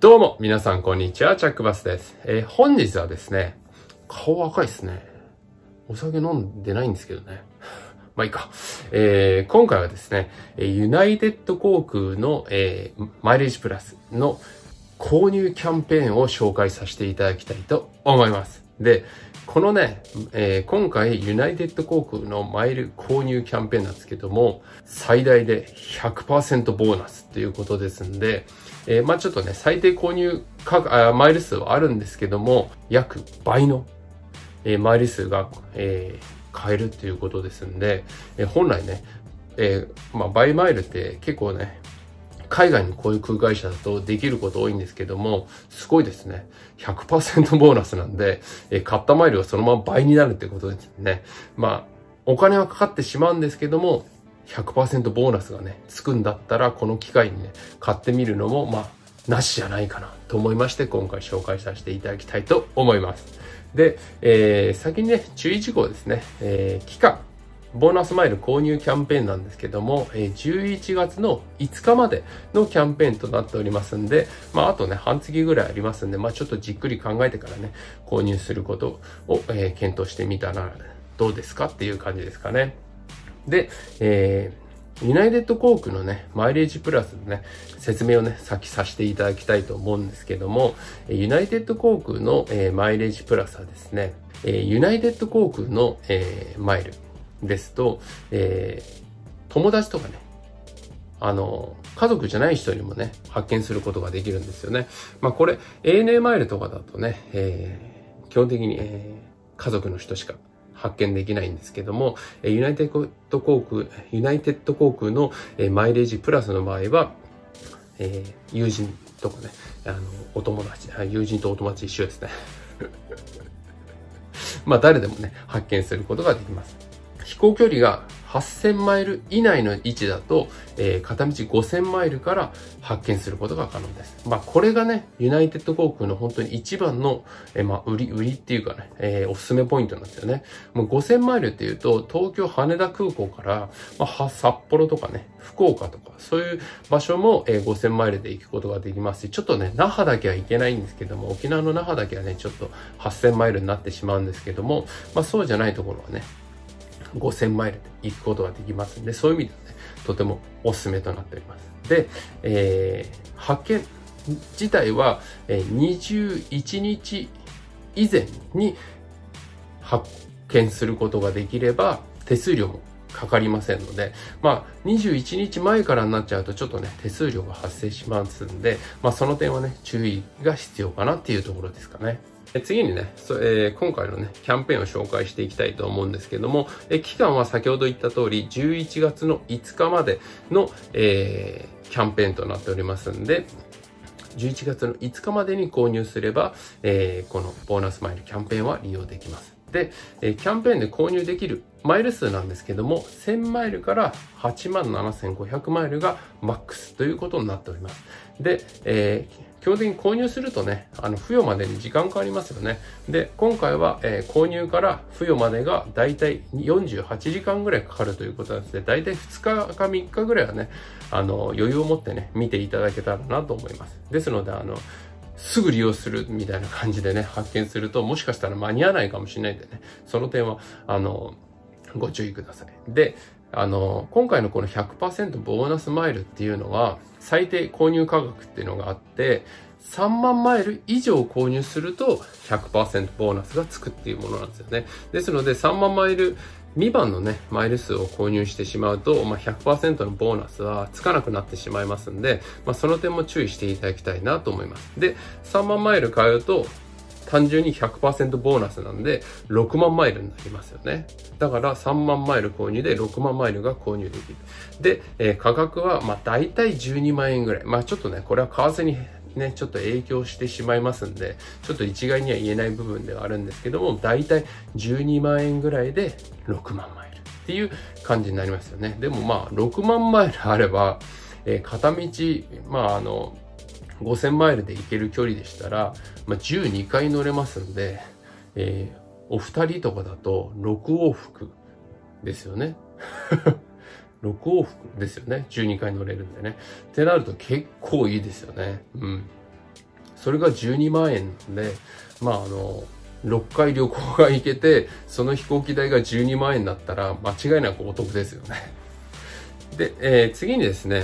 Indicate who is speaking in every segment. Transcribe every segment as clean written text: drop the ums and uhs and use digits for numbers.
Speaker 1: どうも、皆さんこんにちは、チャックバスです。本日はですね、顔赤いですね。お酒飲んでないんですけどね。まあいいか。今回はですね、ユナイテッド航空の、マイレージプラスの購入キャンペーンを紹介させていただきたいと思います。で、このね、今回ユナイテッド航空のマイル購入キャンペーンなんですけども、最大で 100% ボーナスということですんで、まあちょっとね、最低購入マイル数はあるんですけども、約倍の、マイル数が、買えるっていうことですんで、本来ね、まあ倍マイルって結構ね、海外のこういう空会社だとできること多いんですけども、すごいですね。100% ボーナスなんで、買ったマイルがそのまま倍になるってことですね。まあ、お金はかかってしまうんですけども、100% ボーナスがね、つくんだったら、この機会にね、買ってみるのも、まあ、なしじゃないかなと思いまして、今回紹介させていただきたいと思います。で、先にね、注意事項ですね。期間。ボーナスマイル購入キャンペーンなんですけども、11月の5日までのキャンペーンとなっておりますんで、まあ、あとね、半月ぐらいありますんで、まあ、ちょっとじっくり考えてからね、購入することを、検討してみたらどうですかっていう感じですかね。で、ユナイテッド航空のね、マイレージプラスのね、説明をね、先させていただきたいと思うんですけども、ユナイテッド航空の、マイレージプラスはですね、ユナイテッド航空の、マイルですと、友達とかね、家族じゃない人にもね、発見することができるんですよね。まあこれ、ANA マイルとかだとね、基本的に、家族の人しか発見できないんですけども、ユナイテッド航空のマイレージプラスの場合は、友人とかね、お友達、友人とお友達一緒ですね。まあ誰でもね、発見することができます。飛行距離が8000マイル以内の位置だと、片道5000マイルから発見することが可能です。まあ、これがね、ユナイテッド航空の本当に一番の、まあ、売りっていうかね、おすすめポイントなんですよね。もう5000マイルっていうと、東京羽田空港から、まあ、札幌とかね、福岡とか、そういう場所も、5000マイルで行くことができますし、ちょっとね、那覇だけは行けないんですけども、沖縄の那覇だけはね、ちょっと8000マイルになってしまうんですけども、まあ、そうじゃないところはね、5000マイルで行くことができますんで、そういう意味ではね、とてもおすすめとなっております。で、発見自体は、21日以前に発見することができれば、手数料もかかりませんので、まあ、21日前からになっちゃうとちょっとね、手数料が発生しますんで、まあ、その点はね、注意が必要かなっていうところですかね。次にね、今回のね、キャンペーンを紹介していきたいと思うんですけども、期間は先ほど言った通り、11月の5日までの、キャンペーンとなっておりますんで、11月の5日までに購入すれば、このボーナスマイルキャンペーンは利用できます。で、キャンペーンで購入できるマイル数なんですけども、1000マイルから87,500マイルがマックスということになっております。で、基本的に購入するとね、付与までに時間かかりますよね。で、今回は、購入から付与までがだいたい48時間ぐらいかかるということなんですね。だいたい2日か3日ぐらいはね、余裕を持ってね、見ていただけたらなと思います。ですのですぐ利用するみたいな感じでね、発見すると、もしかしたら間に合わないかもしれないんでね、その点は、ご注意ください。で、今回のこの 100% ボーナスマイルっていうのは、最低購入価格っていうのがあって、3万マイル以上購入すると 100% ボーナスがつくっていうものなんですよね。ですので、3万マイル未満のね、マイル数を購入してしまうと、まあ、100% のボーナスはつかなくなってしまいますんで、まあ、その点も注意していただきたいなと思います。で、3万マイル買うと、単純に 100% ボーナスなんで、6万マイルになりますよね。だから3万マイル購入で6万マイルが購入できる。で、価格は、まあ、大体12万円ぐらい。まあ、ちょっとね、これは為替にね、ちょっと影響してしまいますんで、ちょっと一概には言えない部分ではあるんですけども、大体12万円ぐらいで6万マイルっていう感じになりますよね。でもまあ、6万マイルあれば、片道、まあ5000マイルで行ける距離でしたら、まあ、12回乗れますんで、お二人とかだと6往復ですよね。6往復ですよね。12回乗れるんでね。ってなると結構いいですよね。うん。 それが12万円なんで、6回旅行が行けて、その飛行機代が12万円だったら、間違いなくお得ですよね。で、次にですね、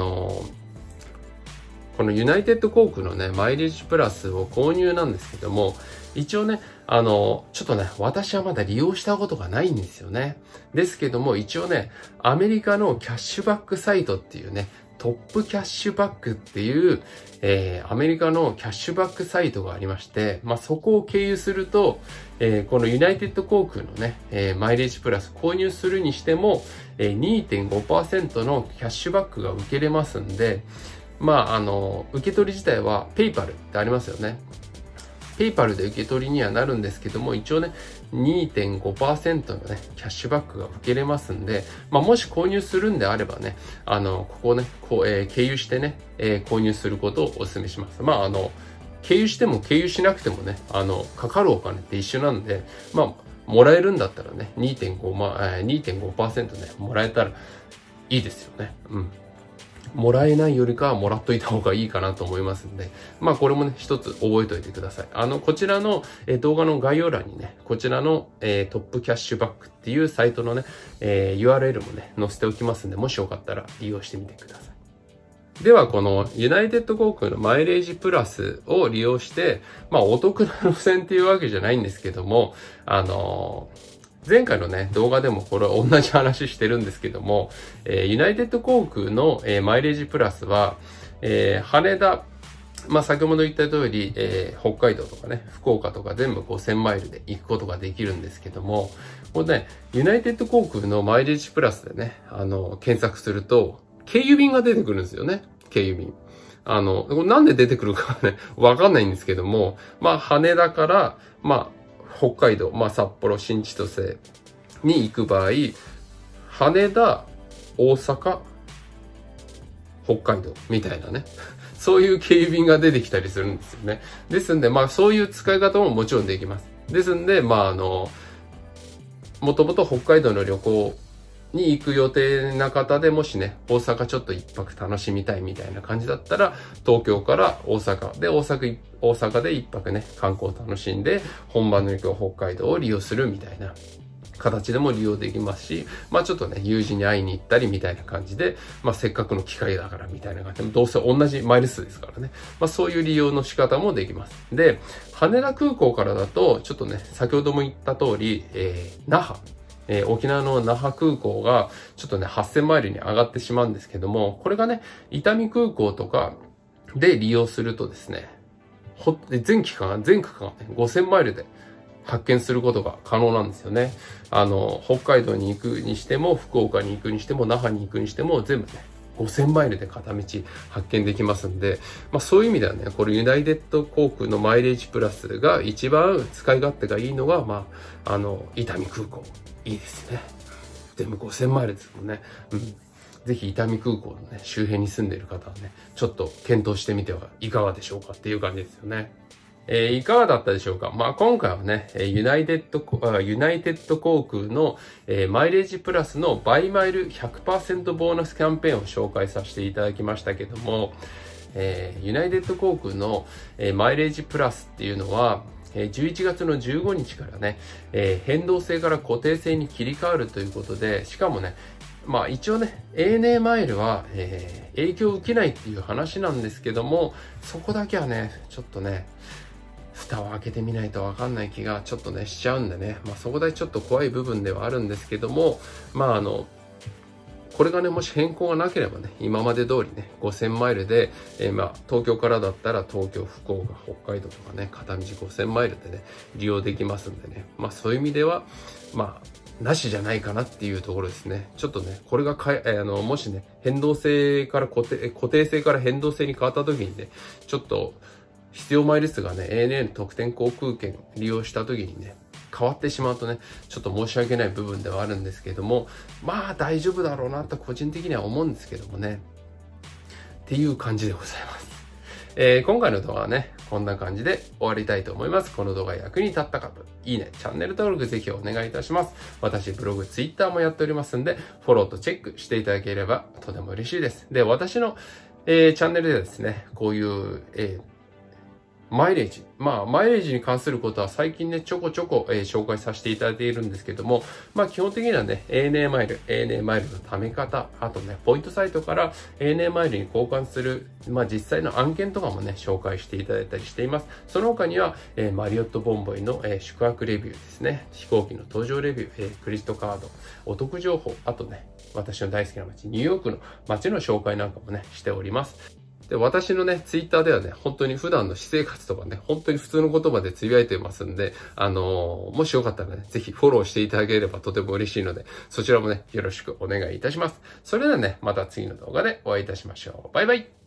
Speaker 1: このユナイテッド航空のね、マイレージプラスを購入なんですけども、一応ね、ちょっとね、私はまだ利用したことがないんですよね。ですけども、一応ね、アメリカのキャッシュバックサイトっていうね、トップキャッシュバックっていう、アメリカのキャッシュバックサイトがありまして、そこを経由すると、このユナイテッド航空のね、マイレージプラス購入するにしても、2.5% のキャッシュバックが受けれますんで、受け取り自体はペイパルってありますよね。ペイパルで受け取りにはなるんですけども、一応ね、2.5% のね、キャッシュバックが受けれますんで、もし購入するんであればね、ここをね、経由してね、購入することをお勧めします。経由しても経由しなくてもね、かかるお金って一緒なんで、もらえるんだったらね、2.5% ね、もらえたらいいですよね。うん。もらえないよりかはもらっといた方がいいかなと思いますんで、これもね、一つ覚えておいてください。こちらの動画の概要欄にね、こちらのトップキャッシュバックっていうサイトのね、URL もね、載せておきますんで、もしよかったら利用してみてください。では、このユナイテッド航空のマイレージプラスを利用して、お得な路線っていうわけじゃないんですけども、前回のね、動画でもこれ同じ話してるんですけども、ユナイテッド航空の、マイレージプラスは、羽田、先ほど言った通り、北海道とかね、福岡とか全部5000マイルで行くことができるんですけども、これね、ユナイテッド航空のマイレージプラスでね、検索すると、経由便が出てくるんですよね。経由便。なんで出てくるかね、わかんないんですけども、羽田から、北海道、札幌、新千歳に行く場合、羽田、大阪、北海道みたいなね。そういう経由便が出てきたりするんですよね。ですんで、そういう使い方ももちろんできます。ですんで、もともと北海道の旅行に行く予定な方でもしね、大阪ちょっと一泊楽しみたいみたいな感じだったら、東京から大阪で、大阪で一泊ね、観光楽しんで、本場の旅行北海道を利用するみたいな形でも利用できますし、ちょっとね、友人に会いに行ったりみたいな感じで、せっかくの機会だからみたいな感じで、どうせ同じマイル数ですからね。そういう利用の仕方もできます。で、羽田空港からだと、ちょっとね、先ほども言った通り、那覇。沖縄の那覇空港がちょっとね、8000マイルに上がってしまうんですけども、これがね、伊丹空港とかで利用するとですね、全区間ね、5000マイルで発見することが可能なんですよね。北海道に行くにしても、福岡に行くにしても、那覇に行くにしても、全部ね、5000マイルで片道発見できますんで、そういう意味ではね、これユナイテッド航空のマイレージプラスが一番使い勝手がいいのが、伊丹空港。いいですね。全部5000マイルですもんね。ぜひ伊丹空港のね、周辺に住んでいる方はね、ちょっと検討してみてはいかがでしょうかっていう感じですよね。いかがだったでしょうか。今回はね、ユナイテッド航空の、マイレージプラスの倍マイル 100% ボーナスキャンペーンを紹介させていただきましたけども、ユナイテッド航空の、マイレージプラスっていうのは、11月の15日からね、変動制から固定制に切り替わるということで、しかもね、一応ね、ANA マイルは、影響を受けないっていう話なんですけども、そこだけはね、ちょっとね、蓋を開けてみないとわかんない気がちょっとね、しちゃうんでね、そこだけちょっと怖い部分ではあるんですけども、これがね、もし変更がなければね、今まで通りね、5000マイルで、東京からだったら東京、福岡、北海道とかね、片道5000マイルでね、利用できますんでね、そういう意味では、なしじゃないかなっていうところですね。ちょっとね、これがもしね、変動制から固定制から変動制に変わった時にね、ちょっと必要マイル数がね、ANA 特典航空券利用した時にね、変わってしまうとね、ちょっと申し訳ない部分ではあるんですけども、大丈夫だろうなと個人的には思うんですけどもね、っていう感じでございます。今回の動画はね、こんな感じで終わりたいと思います。この動画役に立った方、いいね、チャンネル登録ぜひお願いいたします。私、ブログ、ツイッターもやっておりますんで、フォローとチェックしていただければとても嬉しいです。で、私の、チャンネルでですね、こういう、 マイレージ。マイレージに関することは最近ね、ちょこちょこ、紹介させていただいているんですけども、基本的にはね、ANA マイルの貯め方、あとね、ポイントサイトから ANA マイルに交換する、実際の案件とかもね、紹介していただいたりしています。その他には、マリオットボンボイの、宿泊レビューですね、飛行機の搭乗レビュー、クレジットカード、お得情報、あとね、私の大好きな街、ニューヨークの街の紹介なんかもね、しております。で、私のね、ツイッターではね、本当に普段の私生活とかね、本当に普通の言葉でつぶやいてますんで、もしよかったらね、ぜひフォローしていただければとても嬉しいので、そちらもね、よろしくお願いいたします。それではね、また次の動画でお会いいたしましょう。バイバイ。